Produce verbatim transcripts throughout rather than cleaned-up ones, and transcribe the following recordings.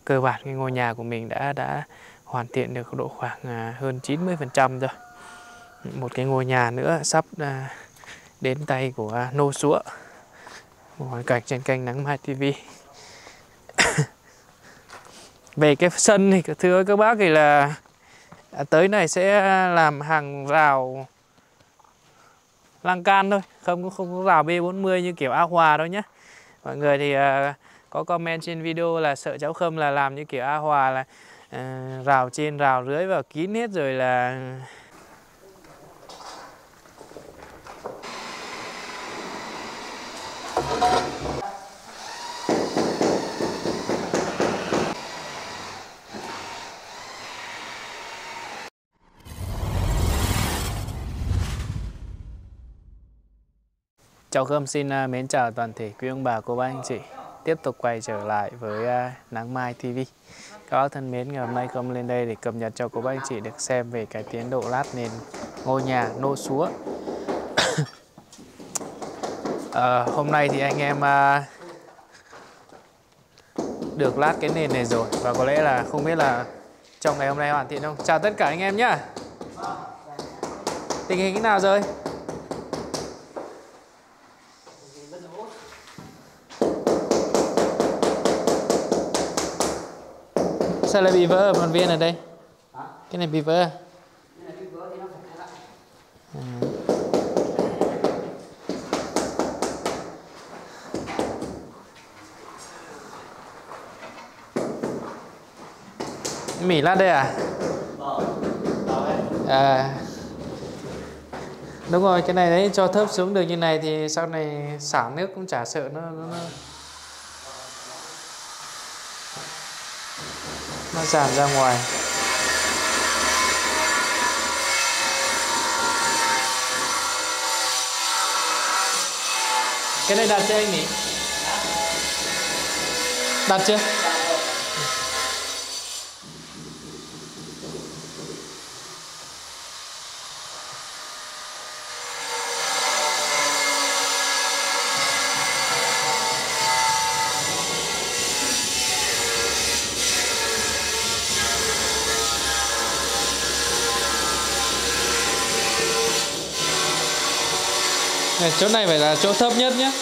cơ bản cái ngôi nhà của mình đã đã hoàn thiện được độ khoảng à, hơn chín mươi phần trăm rồi. Một cái ngôi nhà nữa sắp à, đến tay của à, Nô Súa. Một hoàn cảnh trên kênh Nắng Mai ti vi. Về cái sân thì thưa các bác thì là à, tới này sẽ làm hàng rào lan can thôi, không không có rào B bốn mươi như kiểu A Hòa đâu nhé. Mọi người thì uh, có comment trên video là sợ cháu Khâm là làm như kiểu A Hòa là uh, rào trên rào dưới vào kín hết rồi là cháu Khâm xin uh, mến chào toàn thể quý ông bà, cô bác, anh chị. Tiếp tục quay trở lại với uh, Nắng Mai ti vi. Các bác thân mến, ngày hôm nay Khâm lên đây để cập nhật cho cô bác, anh chị được xem về cái tiến độ lát nền ngôi nhà Nô Súa. uh, hôm nay thì anh em uh, được lát cái nền này rồi, và có lẽ là không biết là trong ngày hôm nay hoàn thiện không. Chào tất cả anh em nhé. Tình hình thế nào rồi? Sao lại bị vỡ ở một viên ở đây? Hả? Cái này bị vỡ à? À. Mỉ lát đây à? À. Đúng rồi, cái này đấy cho thấp xuống được như này thì sau này xả nước cũng chả sợ nó nó, nó... nó tràn ra ngoài. Cái này đặt chưa anh nhỉ? Đặt chưa? Này, chỗ này phải là chỗ thấp nhất nhé.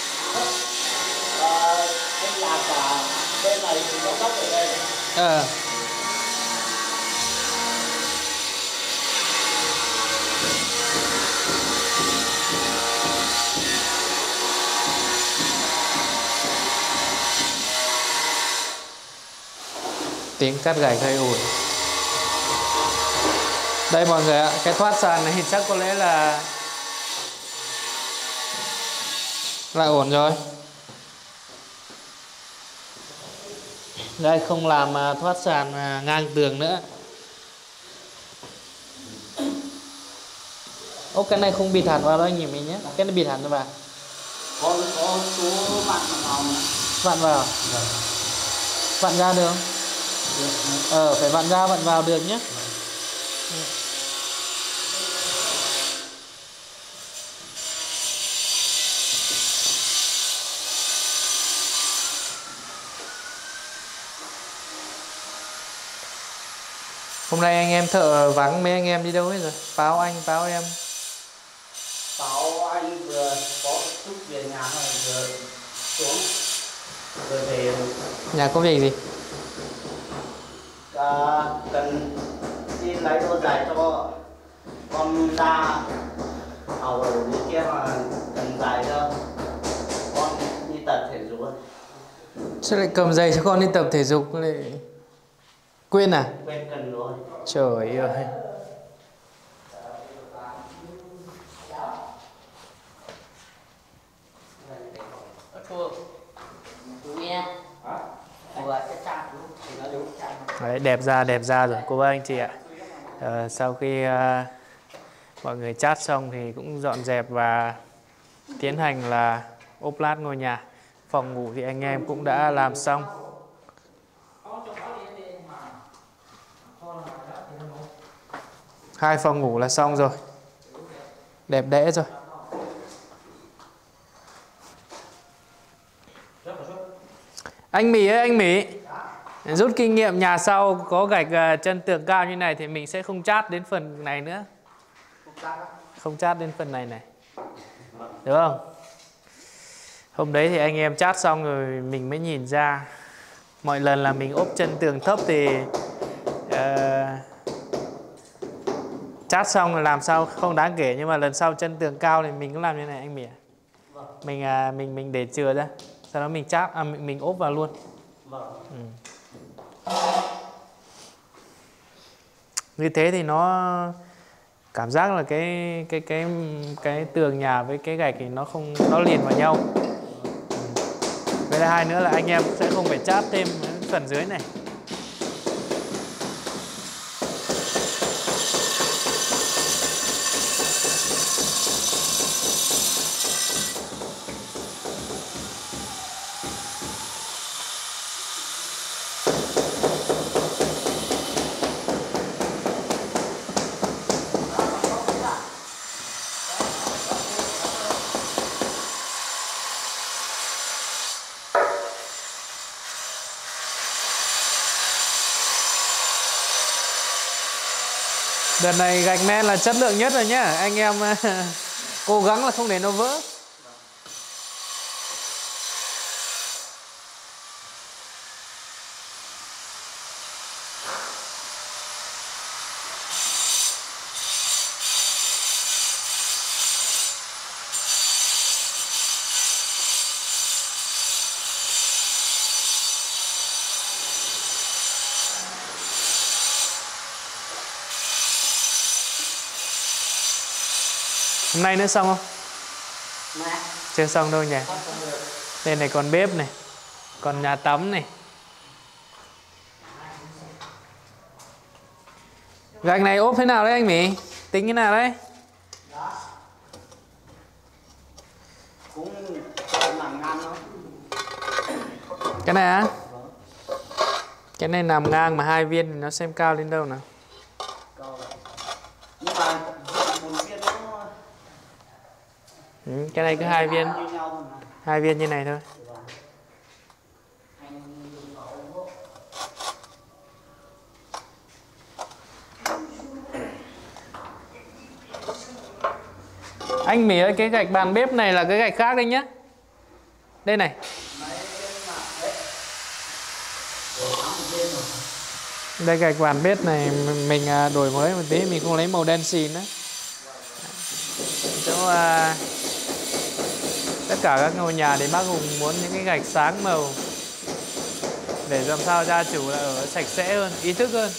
Ờ. Tiếng cắt gạch hơi ồn. Đây mọi người ạ, cái thoát sàn này chắc có lẽ là là ổn rồi. Đây không làm thoát sàn ngang tường nữa. Ô, cái này không bịt hẳn vào đâu anh nhìn mình nhé. Cái này bịt hẳn vào. Có có số vặn vào mà. Vặn vào. Được. Vặn ra được không? Được. Ờ, phải vặn ra vặn vào được nhé. Ừ. Hôm nay anh em thợ vắng, mấy anh em đi đâu hết rồi? Báo anh, báo em. Báo anh vừa có chút về nhà rồi vừa xuống rồi về. Nhà có việc gì? À, cần xin lấy đôi giày cho con ra học ở dưới kia mà cần giày cho con đi tập thể dục. Sao lại cầm giày cho con đi tập thể dục lại quên à? Quên cần rồi. Trời ơi. Đấy, đẹp ra đẹp ra rồi cô bác anh chị ạ. À, sau khi uh, mọi người chat xong thì cũng dọn dẹp và tiến hành là ốp lát ngôi nhà. Phòng ngủ thì anh em cũng đã làm xong. Hai phòng ngủ là xong rồi. Đẹp đẽ rồi. Anh Mỹ ơi, anh Mỹ. Rút kinh nghiệm nhà sau có gạch uh, chân tường cao như này thì mình sẽ không chát đến phần này nữa. Không chát đến phần này này. Đúng không? Hôm đấy thì anh em chát xong rồi mình mới nhìn ra. Mọi lần là mình ốp chân tường thấp thì uh, chát xong rồi làm sao không đáng kể, nhưng mà lần sau chân tường cao thì mình cũng làm như này anh Mỉa. Mình uh, mình mình để chừa ra, sau đó mình chát à, mình, mình ốp vào luôn. Ừ. Như thế thì nó cảm giác là cái cái cái cái tường nhà với cái gạch thì nó không nó liền vào nhau. Với hai nữa là anh em sẽ không phải chát thêm phần dưới này. Đợt này gạch men là chất lượng nhất rồi nhá. Anh em cố gắng là không để nó vỡ. Hôm nay nữa xong không? Nè. Chưa xong đâu nhỉ. Đây này còn bếp này, còn nhà tắm này. Gạch này ốp thế nào đấy anh Mỹ? Tính thế nào đấy? Đó. Cũng nằm ngang thôi. Cái này á? Cái này nằm ngang mà hai viên thì nó xem cao lên đâu nào? Nhưng mà một viên nó... Ừ, cái này cứ hai viên. Hai viên như này thôi. Anh Mỹ ơi, cái gạch bàn bếp này là cái gạch khác đấy nhá. Đây này. Đây gạch bàn bếp này mình đổi mới một tí, mình không lấy màu đen xì nữa. Chỗ uh, tất cả các ngôi nhà thì bác Hùng muốn những cái gạch sáng màu để làm sao gia chủ là ở sạch sẽ hơn, ý thức hơn.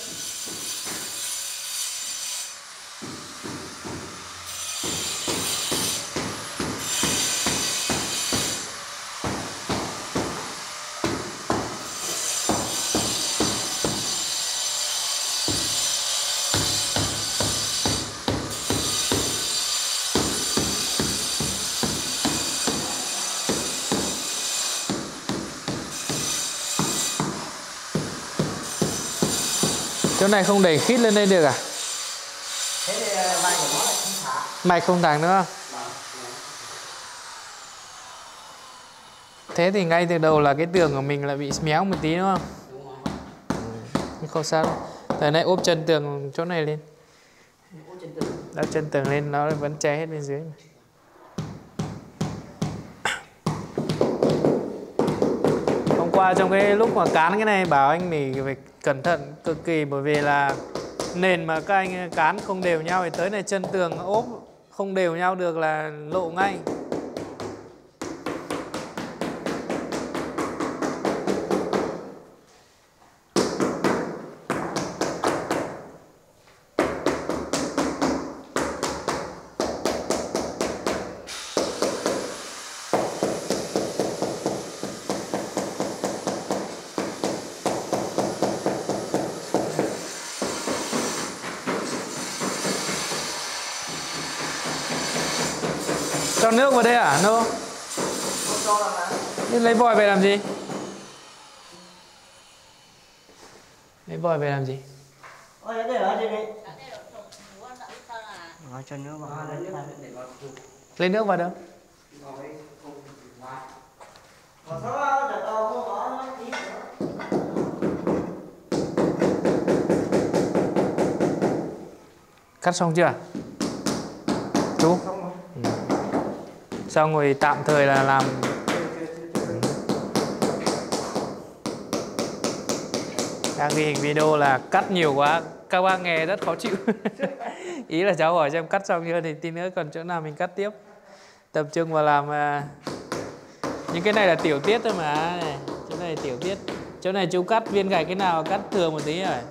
Chỗ này không đẩy khít lên đây được à? Thế thì mạch của nó lại không thả. Mạch không thẳng nữa không? Thế thì ngay từ đầu là cái tường của mình lại bị méo một tí đúng không? Nhưng không sao đâu. Thời nay ốp chân tường chỗ này lên. Đắp chân tường lên nó vẫn che hết bên dưới mà. Hôm qua trong cái lúc mà cán cái này bảo anh mình phải cẩn thận cực kỳ, bởi vì là nền mà các anh cán không đều nhau thì tới này chân tường ốp không đều nhau được là lộ ngay. Cho nước vào đây à? Nô? No. Lấy vòi về làm gì? Lấy vòi về làm gì? Ôi, để ở đây đi. Nói cho nước vào. Lấy nước vào đâu? Cắt xong chưa? Chú? Ừ. Xong rồi tạm thời là làm. Đang ghi hình video là cắt nhiều quá, các bác nghe rất khó chịu. Ý là cháu hỏi xem cắt xong chưa thì tí nữa còn chỗ nào mình cắt tiếp. Tập trung vào làm. Những cái này là tiểu tiết thôi mà. Chỗ này tiểu tiết. Chỗ này chú cắt viên gạch cái nào cắt thừa một tí rồi.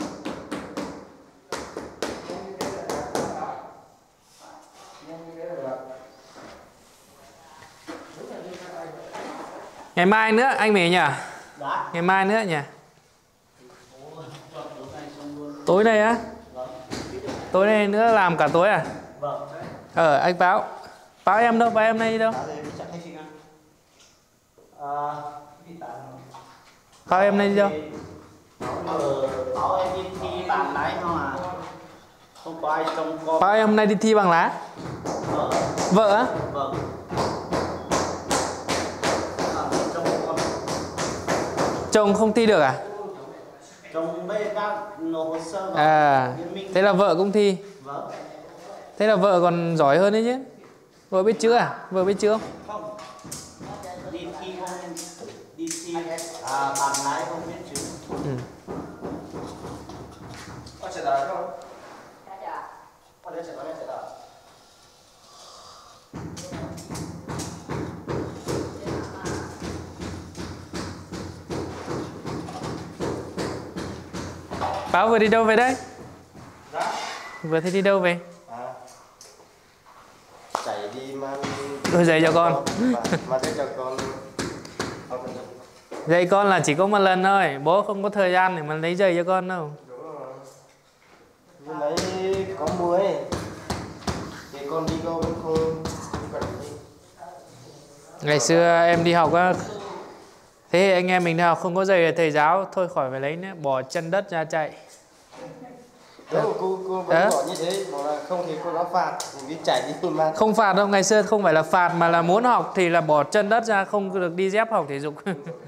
Ngày mai nữa anh Mỹ nhỉ? Dạ. Ngày mai nữa nhỉ? Tối nay á? Vâng. Tối nay nữa làm cả tối à? Vâng. Ờ anh báo. Báo em đâu? Báo em nay đi đâu? Báo em nay đi đâu? Báo em đi thi bằng lái không à? Không có ai trông con. Báo em hôm nay đi thi bằng lá? Vợ. Vợ á? Vâng. Chồng không thi được à? Chồng bên các nộp hồ sơ. À, thế là vợ cũng thi. Vâng. Thế là vợ còn giỏi hơn đấy chứ. Vợ biết chữ à? Vợ biết chữ không? Không. Đi thi không, đi thi à, bằng lái không biết chữ. Ừ. Có chạy đợi không? Có để chạy đợi, chạy đợi. Báo vừa đi đâu về đấy? Dạ. Vừa thì đi đâu về? À. Chạy đi mang Đôi giày cho con. Mang giày cho con. Giày con là chỉ có một lần thôi. Bố không có thời gian để mà lấy giày cho con đâu. Đúng rồi. Vừa lấy có mua ấy. Thì con đi đâu cũng không cần đi. Ngày xưa em đi học á, thế anh em mình đi học không có giày thầy giáo thôi khỏi phải lấy nữa, bỏ chân đất ra chạy. Đâu, cô, cô vẫn bỏ như thế, bảo là không thì cô đã phạt, vì chạy đi mà. Không phạt đâu, ngày xưa không phải là phạt mà là muốn học thì là bỏ chân đất ra, không được đi dép học thể dục.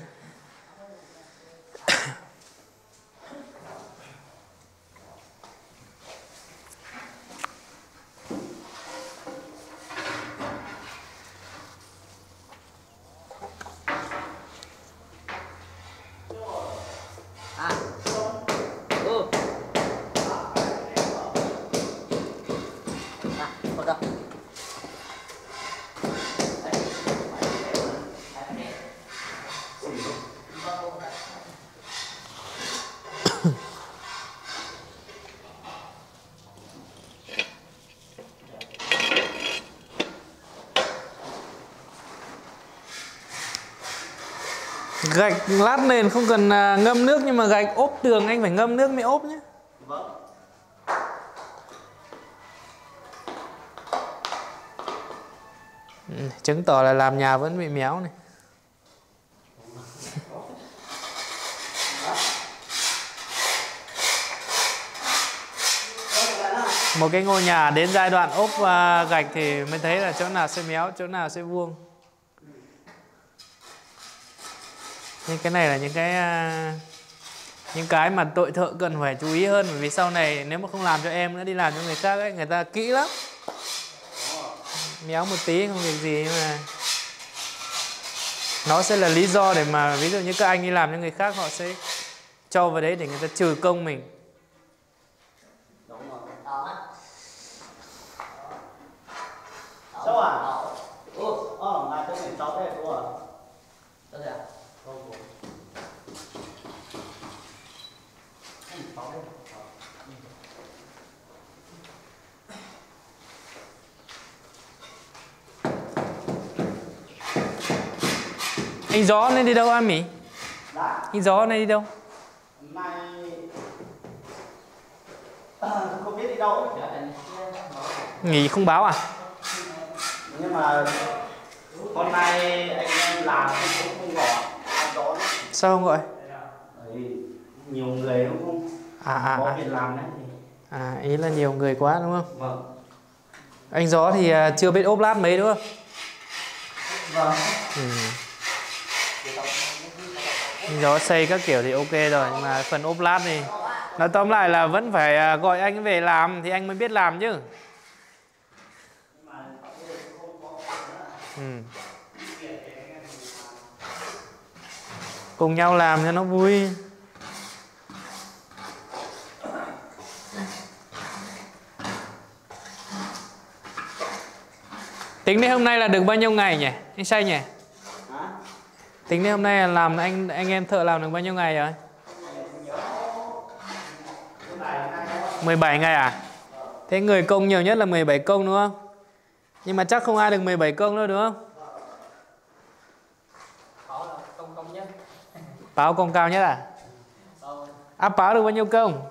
Gạch lát nền không cần ngâm nước, nhưng mà gạch ốp tường anh phải ngâm nước mới ốp nhé. Vâng. Ừ, chứng tỏ là làm nhà vẫn bị méo này. Một cái ngôi nhà đến giai đoạn ốp uh, gạch thì mới thấy là chỗ nào sẽ méo, chỗ nào sẽ vuông. Nhưng cái này là những cái uh, những cái mà đội thợ cần phải chú ý hơn, bởi vì sau này nếu mà không làm cho em nữa đi làm cho người khác ấy, người ta kỹ lắm. Méo một tí không việc gì, nhưng mà nó sẽ là lý do để mà ví dụ như các anh đi làm cho người khác, họ sẽ cho vào đấy để người ta trừ công mình. Cháu à? Ừ, ờ, là tôi phải cháu đây cô à? Cháu gì à? Không, cô. Anh Gió nên đi đâu anh Mỹ? Dạ. Anh Gió này đi đâu? Hôm nay à, không biết đi đâu. Nghỉ không báo à? Nhưng mà hôm nay anh em làm cũng không gọi anh Gió. Sao không gọi? Đấy, nhiều người đúng không? À, à, có à. việc làm đấy. À, ý là nhiều người quá đúng không? Vâng. Anh Gió thì uh, chưa biết ốp lát mấy đúng không? Vâng. Ừ. Anh Gió xây các kiểu thì ok rồi, nhưng mà phần ốp lát thì Nói tóm lại là vẫn phải gọi anh về làm thì anh mới biết làm chứ. Ừ. Cùng nhau làm cho nó vui. Tính đến hôm nay là được bao nhiêu ngày nhỉ? Anh Say nhỉ? Hả? Tính đến hôm nay là làm anh anh em thợ làm được bao nhiêu ngày rồi? mười bảy ngày à? Thế người công nhiều nhất là mười bảy công đúng không? Nhưng mà chắc không ai được mười bảy công đâu đúng không? Công công nhất. Báo công cao nhất à? Áp báo được bao nhiêu công?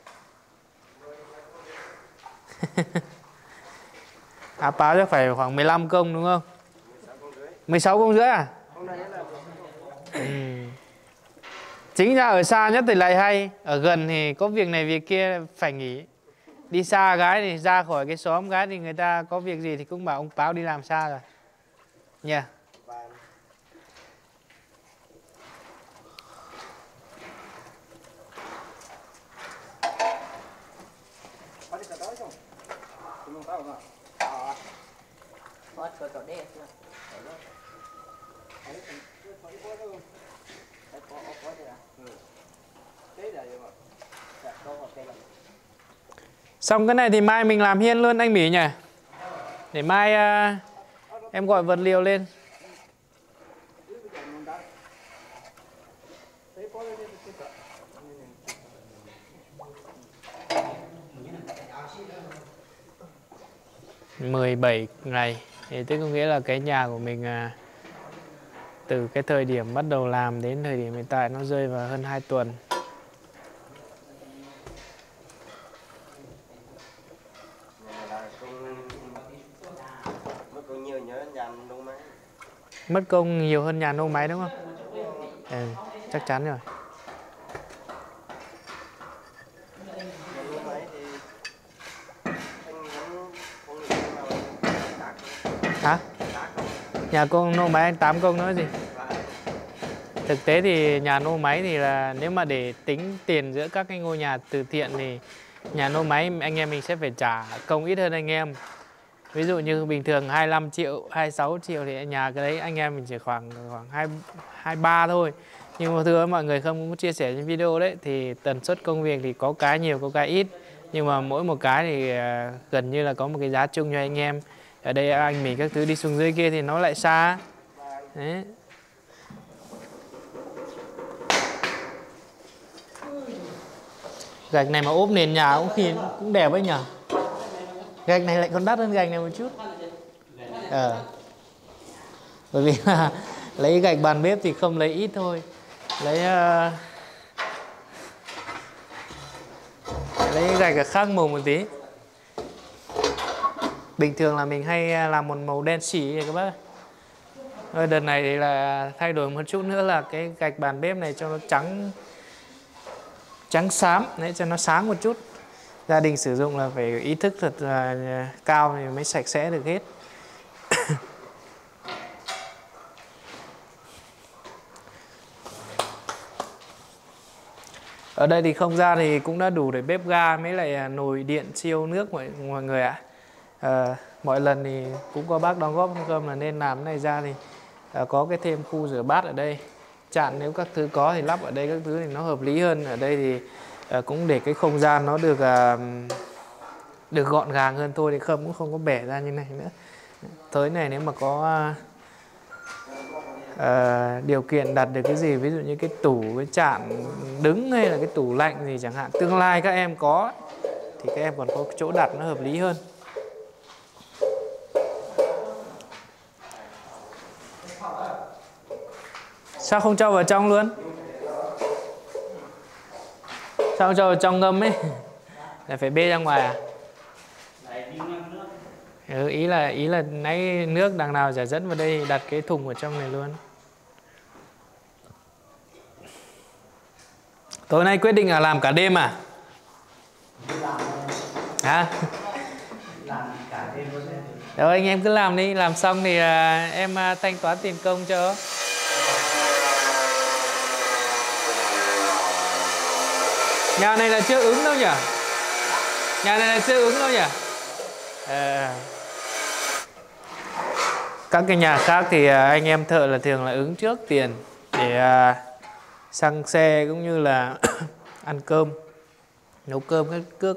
Áp báo chắc phải khoảng mười lăm công đúng không? mười sáu công rưỡi à? Ừ. Chính ra ở xa nhất thì lại hay. Ở gần thì có việc này việc kia phải nghỉ. Đi xa gái thì ra khỏi cái xóm gái thì người ta có việc gì thì cũng bảo ông Báo đi làm xa rồi. Nhỉ? Yeah. Xong cái này thì mai mình làm hiên luôn anh Mỹ nhỉ? Để mai uh, em gọi vật liệu lên. mười bảy ngày thì tức có nghĩa là cái nhà của mình uh, từ cái thời điểm bắt đầu làm đến thời điểm hiện tại nó rơi vào hơn hai tuần. Mất công nhiều hơn nhà nô máy đúng không? Ừ, chắc chắn rồi. Hả? Nhà công nô máy anh tám công nữa gì? Thực tế thì nhà nô máy thì là nếu mà để tính tiền giữa các cái ngôi nhà từ thiện thì nhà nô máy anh em mình sẽ phải trả công ít hơn anh em. Ví dụ như bình thường hai mươi lăm triệu, hai mươi sáu triệu thì nhà cái đấy anh em mình chỉ khoảng khoảng hai mươi ba thôi. Nhưng mà thưa mọi người không có chia sẻ trên video đấy thì tần suất công việc thì có cái nhiều có cái ít. Nhưng mà mỗi một cái thì gần như là có một cái giá chung cho anh em. Ở đây anh mình các thứ đi xuống dưới kia thì nó lại xa. Đấy. Gạch này mà ốp nền nhà cũng khi cũng đẹp ấy nhỉ. Gạch này lại còn đắt hơn gạch này một chút. Ờ. Bởi vì là lấy gạch bàn bếp thì không lấy ít thôi. Lấy uh, lấy gạch ở khác màu một tí. Bình thường là mình hay làm một màu đen xỉ này các bác. Rồi đợt này thì là thay đổi một chút nữa là cái gạch bàn bếp này cho nó trắng trắng xám đấy, cho nó sáng một chút. Gia đình sử dụng là phải ý thức thật là cao thì mới sạch sẽ được hết. Ở đây thì không gian thì cũng đã đủ để bếp ga mấy lại nồi điện siêu nước mọi, mọi người ạ. À, mọi lần thì cũng có bác đóng góp cơm là nên làm cái này ra thì à, có cái thêm khu rửa bát ở đây. Chạn nếu các thứ có thì lắp ở đây các thứ thì nó hợp lý hơn. Ở đây thì à, cũng để cái không gian nó được à, được gọn gàng hơn thôi, thì không cũng không có bẻ ra như này nữa. Tới này nếu mà có uh, điều kiện đặt được cái gì, ví dụ như cái tủ, cái chạn đứng hay là cái tủ lạnh gì chẳng hạn, tương lai các em có thì các em còn có chỗ đặt nó hợp lý hơn. Sao không cho vào trong luôn? Sao không cho vào trong ngâm ấy? Là phải bê ra ngoài à? Ừ, ý là ý là nãy nước đằng nào chả dẫn vào đây, đặt cái thùng ở trong này luôn. Tối nay quyết định là làm cả đêm à? Hả? Làm cả đêm luôn đấy. Rồi anh em cứ làm đi, làm xong thì uh, em uh, thanh toán tiền công cho. Nhà này là chưa ứng đâu nhỉ? Nhà này là chưa ứng đâu nhỉ? À. Các cái nhà khác thì anh em thợ là thường là ứng trước tiền để xăng xe cũng như là ăn cơm, nấu cơm các cước.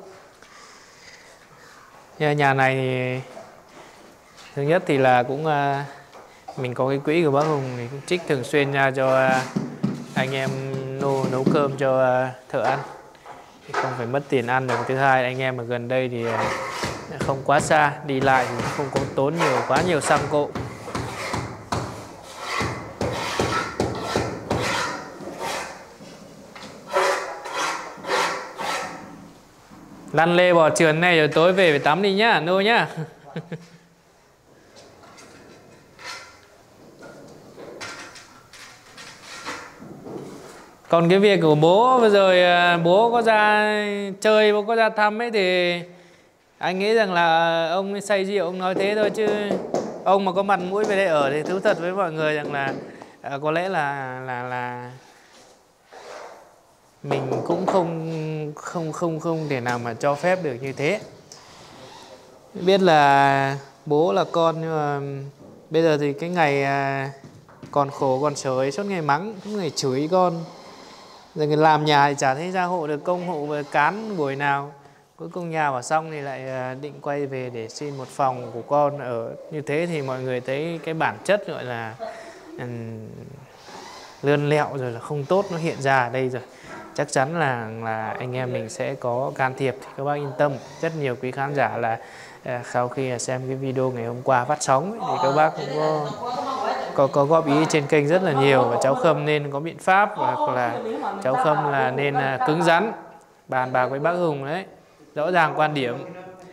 Nhà này thì thứ nhất thì là cũng mình có cái quỹ của bác Hùng thì cũng trích thường xuyên ra cho anh em nô nấu cơm cho thợ ăn, thì không phải mất tiền ăn được. Thứ hai anh em ở gần đây thì không quá xa, đi lại thì không có tốn nhiều quá nhiều xăng cộ. Lăn lê bò trườn này rồi tối về phải tắm đi nhá, nô nhá. Còn cái việc của bố vừa rồi bố có ra chơi, bố có ra thăm ấy thì anh nghĩ rằng là ông say rượu ông nói thế thôi, chứ ông mà có mặt mũi về đây ở thì thú thật với mọi người rằng là à, có lẽ là là là mình cũng không không không không thể nào mà cho phép được như thế. Biết là bố là con nhưng mà bây giờ thì cái ngày còn khổ còn sở ấy suốt ngày mắng, suốt ngày chửi con. Rồi người làm nhà thì chả thấy ra hộ được công hộ về cán buổi nào. Cuối cùng nhà vào xong thì lại định quay về để xin một phòng của con ở. Như thế thì mọi người thấy cái bản chất gọi là um, lươn lẹo rồi là không tốt nó hiện ra ở đây rồi. Chắc chắn là là anh em mình sẽ có can thiệp thì các bác yên tâm. Rất nhiều quý khán giả là à, sau khi xem cái video ngày hôm qua phát sóng ấy, thì các bác cũng có, có có góp ý trên kênh rất là nhiều, và cháu Khâm nên có biện pháp, hoặc là cháu Khâm là nên à, cứng rắn bàn bạc với bác Hùng đấy, rõ ràng quan điểm.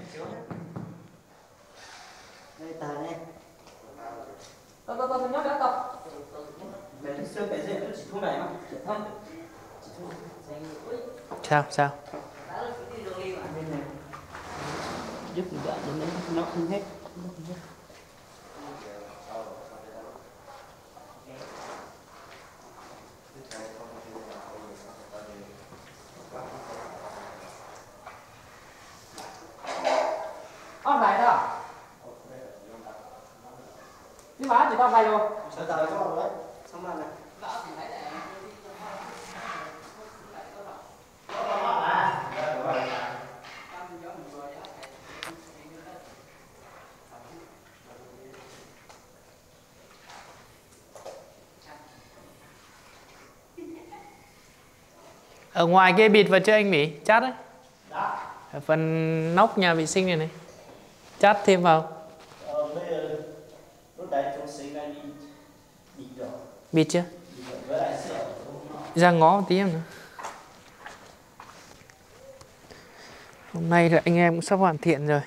Sao sao? Giúp đỡ nó không hết. Con này đó. Đi bán chỉ con này rồi. Sao giờ cho rồi đấy. Xong rồi này. Ở ngoài kia bịt vào cho anh Mỹ chát đấy. Ở phần nóc nhà vệ sinh này này chát thêm vào. Ờ, bây giờ lúc đấy chúng sinh ra đi bịt rồi. Bịt chưa? Với lại sữa. Ra ngó một tí em nữa. Hôm nay là anh em cũng sắp hoàn thiện rồi.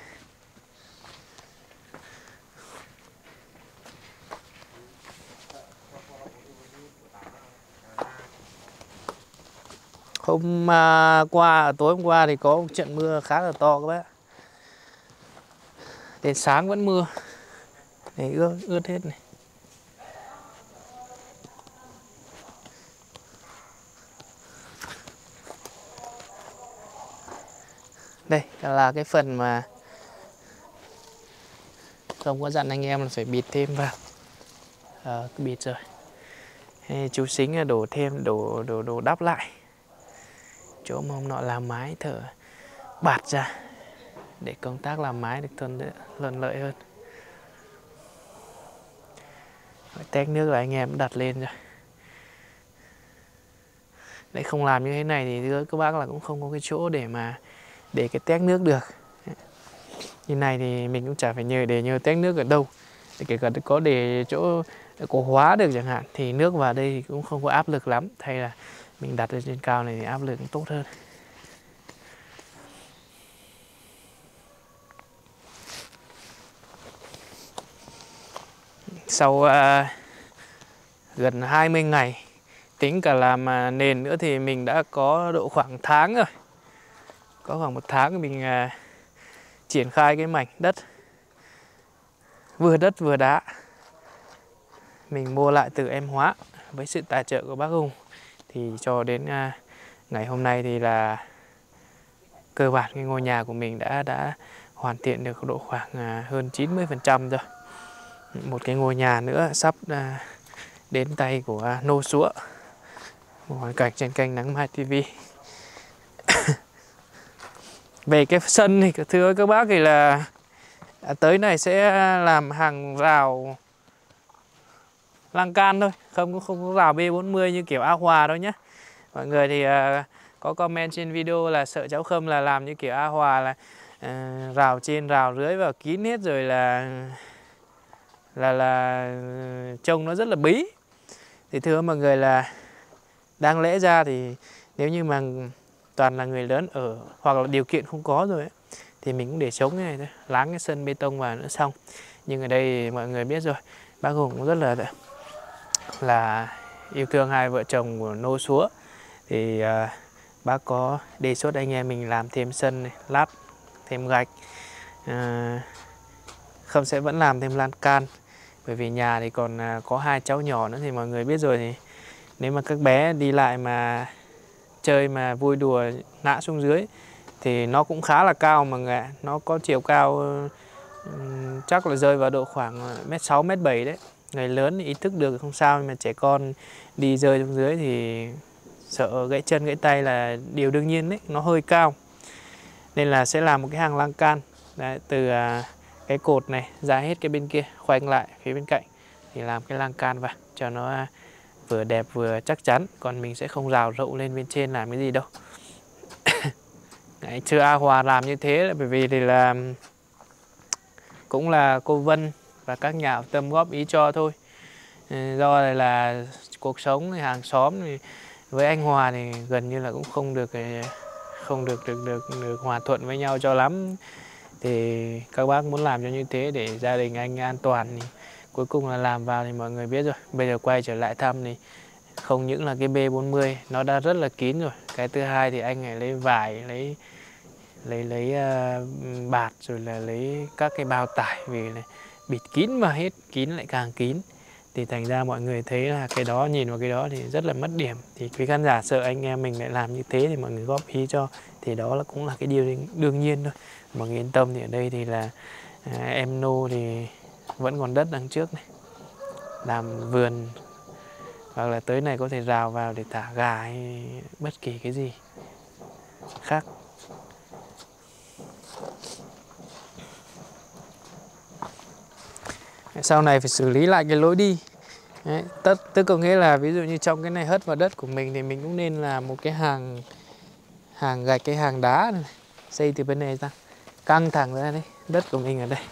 Hôm uh, qua, tối hôm qua thì có một trận mưa khá là to các bác. Đến sáng vẫn mưa. Để ướt, ướt hết này. Đây là cái phần mà không có dặn anh em là phải bịt thêm vào. À, bịt rồi. Hey, chú Sính đổ thêm, đổ, đổ, đổ đắp lại. Chỗ mà hôm nọ làm mái thở bạt ra để công tác làm mái được thuận lợi, lợi hơn. Tét nước là anh em đặt lên rồi. Đấy, không làm như thế này thì các bác là cũng không có cái chỗ để mà để cái tét nước được. Như này thì mình cũng chả phải nhờ để nhờ tét nước ở đâu. Để kể cả có để chỗ có hóa được chẳng hạn thì nước vào đây thì cũng không có áp lực lắm. Thay là mình đặt lên trên cao này thì áp lực cũng tốt hơn. Sau uh, gần hai mươi ngày tính cả làm uh, nền nữa thì mình đã có độ khoảng tháng rồi. Có khoảng một tháng mình uh, triển khai cái mảnh đất vừa đất vừa đá. Mình mua lại từ Em Hóa với sự tài trợ của bác Hùng. Thì cho đến uh, ngày hôm nay thì là cơ bản cái ngôi nhà của mình đã đã hoàn thiện được độ khoảng à, hơn chín mươi phần trăm rồi. Một cái ngôi nhà nữa sắp à, đến tay của à, Nô Súa. Một hoàn cảnh trên kênh Nắng Mai ti vi. Về cái sân thì thưa các bác thì là à, tới này sẽ làm hàng rào lan can thôi, không không có rào B bốn mươi như kiểu A Hòa đâu nhé. Mọi người thì uh, có comment trên video là sợ cháu Khâm là làm như kiểu A Hòa là uh, rào trên rào dưới vào kín hết rồi là là là trông nó rất là bí. Thì thưa mọi người là đáng lẽ ra thì nếu như mà toàn là người lớn ở hoặc là điều kiện không có rồi ấy, thì mình cũng để trống cái này thôi, láng cái sân bê tông vào nữa xong. Nhưng ở đây mọi người biết rồi, bác Hùng cũng rất là là yêu thương hai vợ chồng của Nô Súa. Thì uh, bác có đề xuất anh em mình làm thêm sân này, lát thêm gạch, uh, không sẽ vẫn làm thêm lan can. Bởi vì nhà thì còn uh, có hai cháu nhỏ nữa thì mọi người biết rồi, thì nếu mà các bé đi lại mà chơi mà vui đùa ngã xuống dưới thì nó cũng khá là cao mà người, nó có chiều cao uh, chắc là rơi vào độ khoảng mét sáu mét bảy đấy. Người lớn thì ý thức được không sao, nhưng mà trẻ con đi rơi xuống dưới thì sợ gãy chân gãy tay là điều đương nhiên đấy, nó hơi cao. Nên là sẽ làm một cái hàng lan can đấy, từ à, cái cột này ra hết cái bên kia, khoanh lại phía bên cạnh thì làm cái lan can vào cho nó à, vừa đẹp vừa chắc chắn. Còn mình sẽ không rào rậu lên bên trên làm cái gì đâu. Đấy, chưa A Hòa làm như thế là bởi vì thì là cũng là cô Vân và các nhà hảo tâm góp ý cho thôi. Do là, là cuộc sống hàng xóm thì với anh Hòa thì gần như là cũng không được không được được được, được hòa thuận với nhau cho lắm. Thì các bác muốn làm cho như thế để gia đình anh an toàn thì cuối cùng là làm vào thì mọi người biết rồi. Bây giờ quay trở lại thăm thì không những là cái B bốn mươi nó đã rất là kín rồi. Cái thứ hai thì anh lại lấy vải, lấy lấy lấy uh, bạt rồi là lấy các cái bao tải vì này, bịt kín mà hết, kín lại càng kín. Thì thành ra mọi người thấy là cái đó, nhìn vào cái đó thì rất là mất điểm. Thì quý khán giả sợ anh em mình lại làm như thế thì mọi người góp ý cho. Thì đó là cũng là cái điều đương nhiên thôi. Mọi người yên tâm, thì ở đây thì là à, em Nô thì vẫn còn đất đằng trước này, làm vườn, hoặc là tới này có thể rào vào để thả gà hay bất kỳ cái gì khác. Sau này phải xử lý lại cái lối đi. Đấy, tất tức có nghĩa là ví dụ như trong cái này hất vào đất của mình thì mình cũng nên là một cái hàng hàng gạch, cái hàng đá này, xây từ bên này ra căng thẳng ra đây, đất của mình ở đây,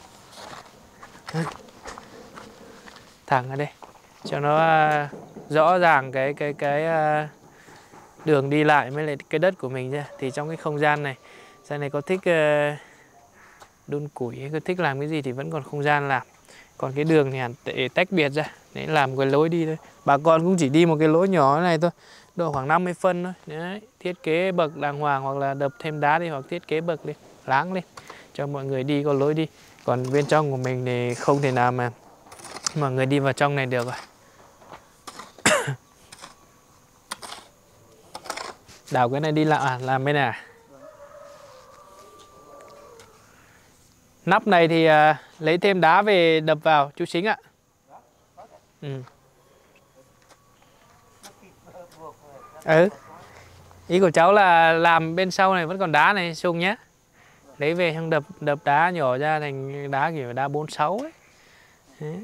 thẳng ở đây cho nó uh, rõ ràng cái cái cái uh, đường đi lại với lại cái đất của mình ra. Thì trong cái không gian này, sau này có thích uh, đun củi hay có thích làm cái gì thì vẫn còn không gian làm. Còn cái đường thì hẳn để tách biệt ra, để làm cái lối đi thôi. Bà con cũng chỉ đi một cái lối nhỏ này thôi, độ khoảng năm mươi phân thôi. Đấy, thiết kế bậc đàng hoàng hoặc là đập thêm đá đi, hoặc thiết kế bậc lên, láng lên cho mọi người đi có lối đi. Còn bên trong của mình thì không thể nào mà mọi người đi vào trong này được rồi. Đảo cái này đi làm à, làm bên này à? Nắp này thì uh, lấy thêm đá về đập vào chú Chính ạ. Ừ. Ừ. Ý của cháu là làm bên sau này vẫn còn đá này Sung nhé. Lấy về xong đập đập đá nhỏ ra thành đá kiểu đá bốn sáu ấy. Đấy.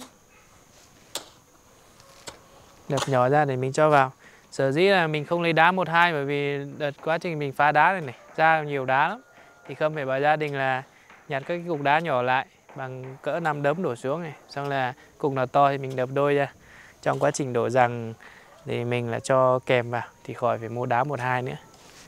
Đập nhỏ ra để mình cho vào. Sở dĩ là mình không lấy đá một hai bởi vì đợt quá trình mình phá đá này này ra nhiều đá lắm. Thì không phải bảo gia đình là nhặt các cái cục đá nhỏ lại bằng cỡ năm đấm đổ xuống này, xong là cục nào to thì mình đập đôi ra. Trong quá trình đổ rằng thì mình là cho kèm vào thì khỏi phải mua đá một hai nữa.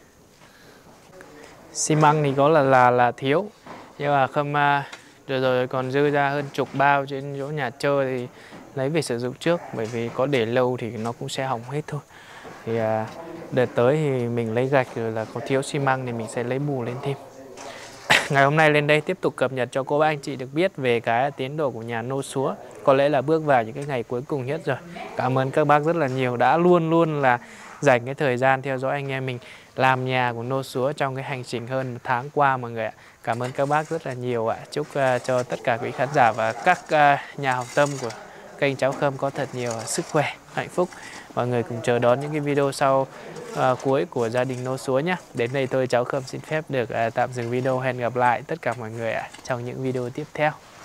Xi măng thì có là là là thiếu, nhưng mà không uh, rồi rồi còn dư ra hơn chục bao trên chỗ nhà chơi thì lấy về sử dụng trước, bởi vì có để lâu thì nó cũng sẽ hỏng hết thôi. Thì uh, đợt tới thì mình lấy gạch rồi là có thiếu xi măng thì mình sẽ lấy bù lên thêm. Ngày hôm nay lên đây tiếp tục cập nhật cho cô bác anh chị được biết về cái tiến độ của nhà Nô Súa. Có lẽ là bước vào những cái ngày cuối cùng nhất rồi. Cảm ơn các bác rất là nhiều đã luôn luôn là dành cái thời gian theo dõi anh em mình. làm nhà của Nô Súa trong cái hành trình hơn một tháng qua mọi người ạ. Cảm ơn các bác rất là nhiều ạ. Chúc uh, cho tất cả quý khán giả và các uh, nhà hảo tâm của kênh Cháu Khâm có thật nhiều sức khỏe, hạnh phúc. Mọi người cùng chờ đón những cái video sau uh, cuối của gia đình Nô Súa nhé. Đến đây tôi Cháu Khâm xin phép được uh, tạm dừng video. Hẹn gặp lại tất cả mọi người ạ trong những video tiếp theo.